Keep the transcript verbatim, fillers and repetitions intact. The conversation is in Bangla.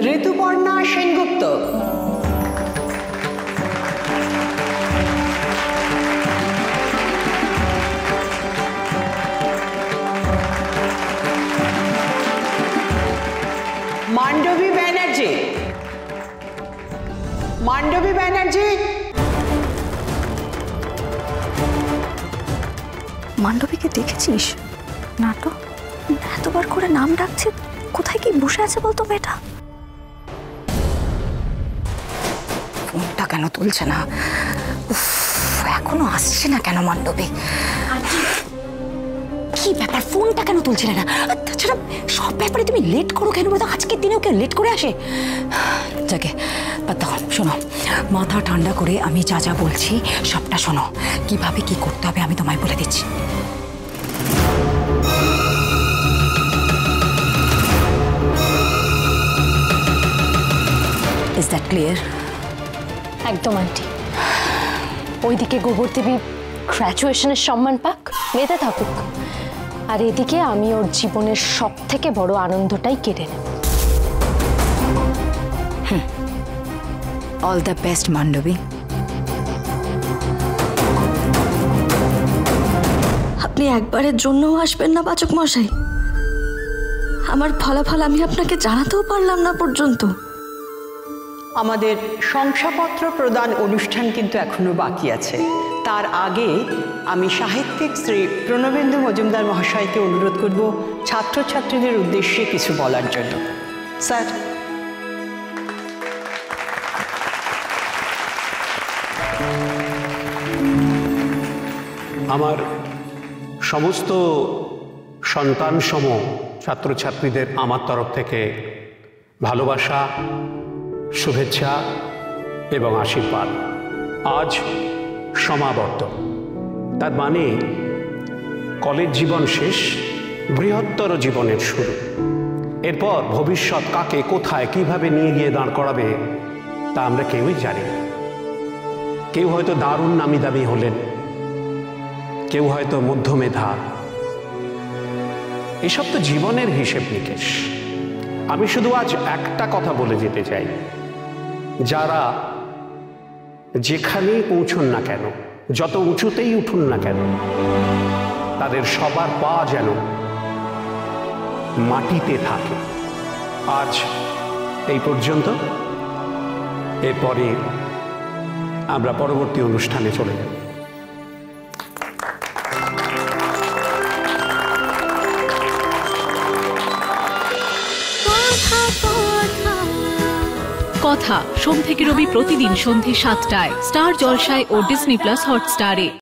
ঋতুপর্ণা সেনগুপ্ত। মান্ডবী ব্যানার্জি। মান্ডবী ব্যানার্জি। মান্ডবীকে দেখেছিস? না তো, এতবার করে নাম ডাকছে, কোথায় কি বসে আছে বলতো মেয়েটা? ফোনটা কেন তুলছে না? উফ, এখনো আসছে না কেন মান্ডবী? কি ব্যাপার, ফোনটা কেন তুলছিলে না? তাছাড়া সব ব্যাপারে তুমি লেট করো কেন বলতো? আজকের দিনেও কেউ লেট করে আসে? যাকে তখন শোনো, মাথা ঠান্ডা করে আমি যা যা বলছি সবটা শোনো। কিভাবে কি করতে হবে আমি তোমায় বলে দিচ্ছি। Is that clear? একদম আন্টি। ওইদিকে গোবর দেবী গ্র্যাজুয়েশনের সম্মান পাক, মেতে থাকুক, আর এদিকে আমি ওর জীবনের সব থেকে বড় আনন্দটাই কেড়ে নেব। All the best Mandvi. আপনি একবারের জন্যও আসবেন না পাচক মশাই? আমার ফলাফল আমি আপনাকে জানাতেও পারলাম না পর্যন্ত। আমাদের শংসাপত্র প্রদান অনুষ্ঠান কিন্তু এখনো বাকি আছে। তার আগে আমি সাহিত্যিক শ্রী প্রণবেন্দু মজুমদার মহাশয়কে অনুরোধ করব ছাত্রছাত্রীদের উদ্দেশ্যে কিছু বলার জন্য। স্যার। আমার সমস্ত সন্তানসম ছাত্রছাত্রীদের আমার তরফ থেকে ভালোবাসা, শুভেচ্ছা এবং আশীর্বাদ। আজ সমাবর্তন, তার মানে কলেজ জীবন শেষ, বৃহত্তর জীবনের শুরু। এরপর ভবিষ্যৎ কাকে কোথায় কিভাবে নিয়ে গিয়ে দাঁড় করাবে তা আমরা কেউই জানি না। কেউ হয়তো দারুণ নামি দামি হলেন, কেউ হয়তো মধ্যমেধা। এসব তো জীবনের হিসেব নিকেশ। আমি শুধু আজ একটা কথা বলে যেতে চাই, যারা যেখানেই পৌঁছন না কেন, যত উঁচুতেই উঠুন না কেন, তাদের সবার পা যেন মাটিতে থাকে। আজ এই পর্যন্ত, এরপরে আমরা পরবর্তী অনুষ্ঠানে চলে যাব। কথা সোম থেকে রবি প্রতিদিন সন্ধে সাতটায় স্টার জলসায় ও ডিজনি প্লাস হটস্টারে।